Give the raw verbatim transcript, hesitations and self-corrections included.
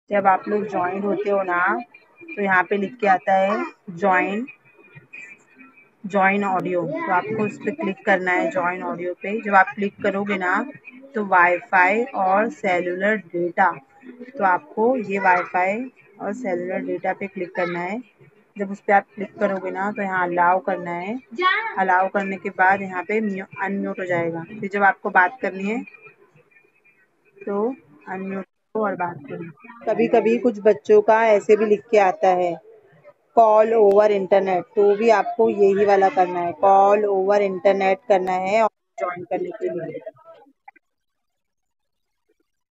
जब आप लोग ज्वाइन होते हो ना, तो यहाँ पे लिख के आता है ज्वाइन जॉइन ऑडियो। तो आपको उस पर क्लिक करना है, जॉइन ऑडियो पे। जब आप क्लिक करोगे ना, तो वाईफाई और सेलुलर डेटा, तो आपको ये वाईफाई और सेलुलर डेटा पे क्लिक करना है। जब उस पर आप क्लिक करोगे ना, तो यहाँ अलाउ करना है। अलाउ करने के बाद यहाँ पे अनम्यूट हो जाएगा। फिर जब आपको बात करनी है तो अनम्यूट करो और बात करो। कभी कभी कुछ बच्चों का ऐसे भी लिख के आता है कॉल ओवर इंटरनेट, तो भी आपको यही वाला करना है, कॉल ओवर इंटरनेट करना है और ज्वाइन करने के लिए।